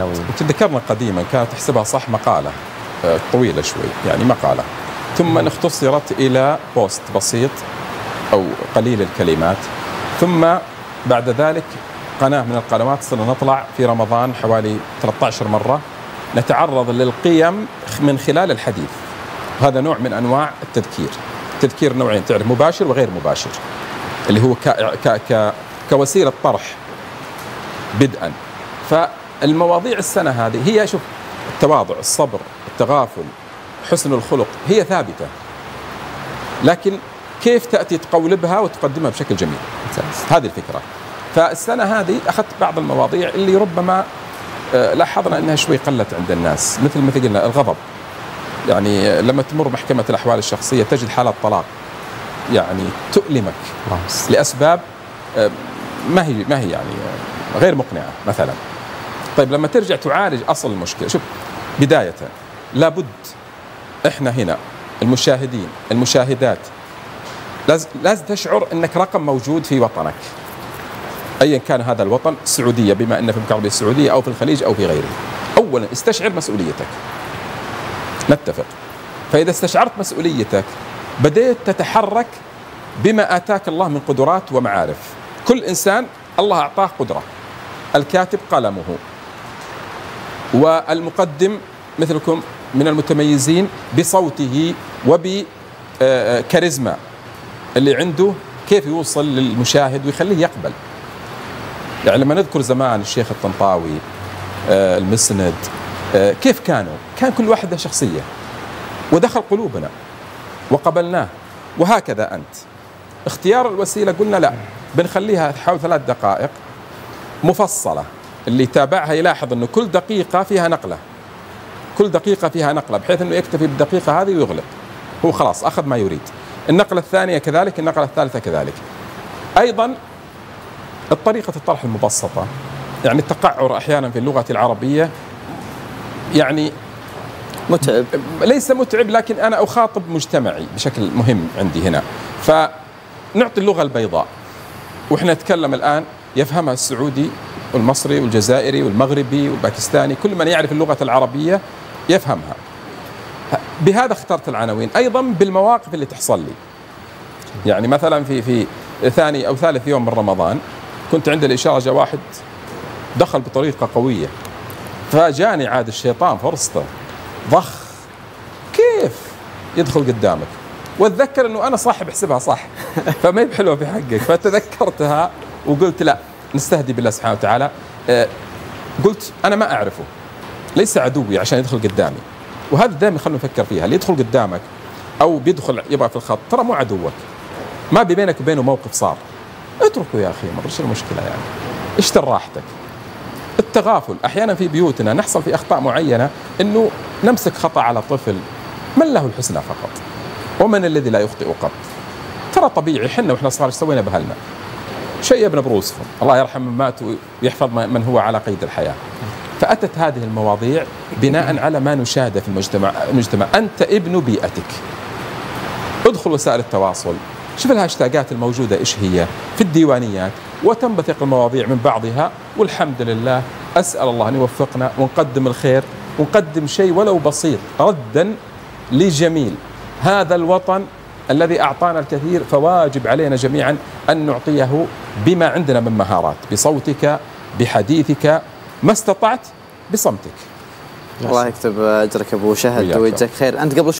الفتاوي. تذكرنا قديما كانت تحسبها صح مقالة طويلة شوي، يعني مقالة، ثم اختصرت إلى بوست بسيط أو قليل الكلمات، ثم بعد ذلك قناة من القنوات صرنا نطلع في رمضان حوالي 13 مرة نتعرض للقيم من خلال الحديث. هذا نوع من أنواع التذكير. التذكير نوعين، تعرف مباشر وغير مباشر، اللي هو كوسيلة طرح بدءا. فالمواضيع السنة هذه هي شوف التواضع، الصبر، التغافل، حسن الخلق، هي ثابتة، لكن كيف تأتي تقولبها وتقدمها بشكل جميل، هذه الفكرة. فالسنة هذه أخذت بعض المواضيع اللي ربما لاحظنا أنها شوي قلت عند الناس، مثل قلنا الغضب. يعني لما تمر محكمة الأحوال الشخصية تجد حالة طلاق يعني تؤلمك لأسباب ما هي يعني غير مقنعة مثلا. طيب لما ترجع تعالج أصل المشكلة، شوف بداية لابد إحنا هنا المشاهدين المشاهدات لازم تشعر أنك رقم موجود في وطنك، أيا كان هذا الوطن، السعودية بما أن في المملكة العربية السعودية أو في الخليج أو في غيره. أولا استشعر مسؤوليتك، نتفق. فإذا استشعرت مسؤوليتك بديت تتحرك بما آتاك الله من قدرات ومعارف. كل إنسان الله أعطاه قدرة، الكاتب قلمه، والمقدم مثلكم من المتميزين بصوته وبكاريزما اللي عنده كيف يوصل للمشاهد ويخليه يقبل. يعني لما نذكر زمان الشيخ الطنطاوي، المسند، كيف كان كل واحد له شخصية ودخل قلوبنا وقبلناه. وهكذا أنت اختيار الوسيلة قلنا لا، بنخليها حول 3 دقائق مفصلة، اللي تابعها يلاحظ أنه كل دقيقة فيها نقلة، كل دقيقة فيها نقلة، بحيث أنه يكتفي بالدقيقة هذه ويغلق، هو خلاص أخذ ما يريد. النقلة الثانية كذلك، النقلة الثالثة كذلك. أيضا الطريقة الطرح المبسطة، يعني التقعر أحيانا في اللغة العربية يعني متعب، ليس متعب، لكن أنا أخاطب مجتمعي بشكل مهم عندي هنا، فنعطي اللغة البيضاء. وإحنا نتكلم الآن يفهمها السعودي والمصري والجزائري والمغربي والباكستاني، كل من يعرف اللغة العربية يفهمها. بهذا اخترت العناوين، أيضا بالمواقف اللي تحصل لي. يعني مثلا في ثاني أو ثالث يوم من رمضان كنت عند الإشارة، جاء واحد دخل بطريقة قوية، فجاني عاد الشيطان فرصته، ضخ كيف يدخل قدامك، واتذكر انه انا صاحب حسبها صح فما هي بحلوه في حقك، فتذكرتها وقلت لا، نستهدي بالله سبحانه وتعالى. قلت انا ما اعرفه، ليس عدوي عشان يدخل قدامي. وهذا دائما خلونا نفكر فيها، اللي يدخل قدامك او بيدخل يبغى في الخط ترى مو عدوك، ما بينك وبينه موقف صار، اتركه يا اخي، ما ايش المشكله يعني، اشتر راحتك. التغافل احيانا في بيوتنا نحصل في اخطاء معينه، انه نمسك خطا على طفل، من له الحسنى فقط ومن الذي لا يخطئ قط. ترى طبيعي، حنا واحنا صغار ايش سوينا بهلنا؟ شيبنا بروسهم، الله يرحم من مات ويحفظ من هو على قيد الحياه. فاتت هذه المواضيع بناء على ما نشاهده في المجتمع. انت ابن بيئتك، ادخل وسائل التواصل، شوف الهاشتاجات الموجوده ايش هي في الديوانيات، وتنبثق المواضيع من بعضها. والحمد لله، اسال الله ان يوفقنا ونقدم الخير، ونقدم شيء ولو بسيط ردا لجميل هذا الوطن الذي اعطانا الكثير. فواجب علينا جميعا ان نعطيه بما عندنا من مهارات، بصوتك، بحديثك، ما استطعت بصمتك. الله يكتب اجرك ابو شهد ويجزاك خير. انت قبل